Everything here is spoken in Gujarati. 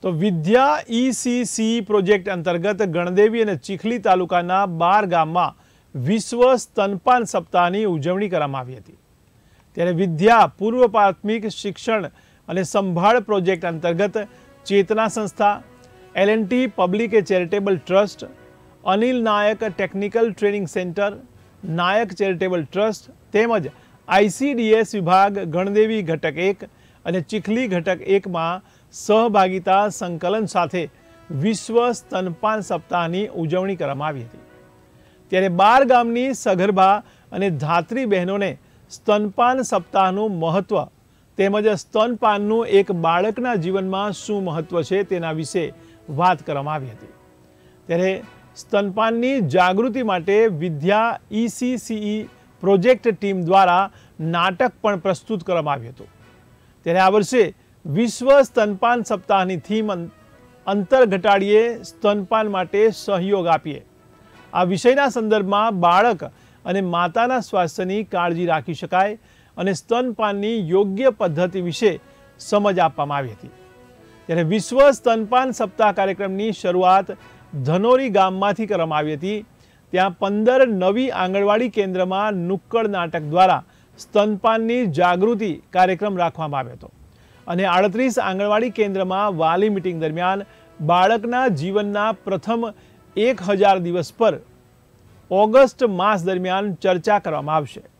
તો વિદ્યા ECC પ્રોજેક્ટ અંતર્ગત ગણદેવી અને ચીખલી તાલુકાના 12 ગામમાં વિશ્વ સ્તનપાન સપ્તાહની ઉજવણી કરવામાં આવી હતી। ત્યારે વિદ્યા પૂર્વ પ્રાથમિક શિક્ષણ અને સંભાળ પ્રોજેક્ટ અંતર્ગત ચેતના સંસ્થા, L&T public charitable trust, Anil Naik technical training centre, Naik charitable trust તેમજ ICDS વિભાગ ગણદેવી ઘટક 1 અને ચીખલી ઘટક 1માં સહભાગિતા સંકલન સાથે વિશ્વ સ્તનપાન સપ્તાહની ઉજવણી કરવામાં આવી હતી। ત્યારે 12 ગામની સગર્ભા અને ધાત્રી બહેનોને સ્તનપાન સપ્તાહનું મહત્વ તેમજ સ્તનપાનનું એક બાળકના જીવનમાં શું મહત્વ છે તેના વિશે વાત કરવામાં આવી હતી। ત્યારે સ્તનપાનની જાગૃતિ માટે વિદ્યા ECCE પ્રોજેક્ટ ટીમ દ્વારા નાટક પણ પ્રસ્તુત કરવામાં આવ્યું હતું। ત્યારે આ વર્ષે વિશ્વ સ્તનપાન સપ્તાહની થીમ અંતર ઘટાડીએ સ્તનપાન માટે સહયોગ આપીએ આ વિષયના સંદર્ભમાં બાળક અને માતાના સ્વાસ્થ્યની કાળજી રાખી શકાય અને સ્તનપાનની યોગ્ય પદ્ધતિ વિશે સમજ આપવામાં આવી હતી। ત્યારે વિશ્વ સ્તનપાન સપ્તાહ કાર્યક્રમની શરૂઆત ધનોરી ગામમાંથી કરવામાં આવી હતી। ત્યાં 15 નવી આંગણવાડી કેન્દ્રમાં નુક્કડ નાટક દ્વારા સ્તનપાનની જાગૃતિ કાર્યક્રમ રાખવામાં આવ્યો હતો અને 38 આંગણવાડી કેન્દ્રમાં વાલી મીટિંગ દરમિયાન બાળકના જીવનના પ્રથમ 1000 દિવસ પર ઓગસ્ટ માસ દરમિયાન ચર્ચા કરવામાં આવશે।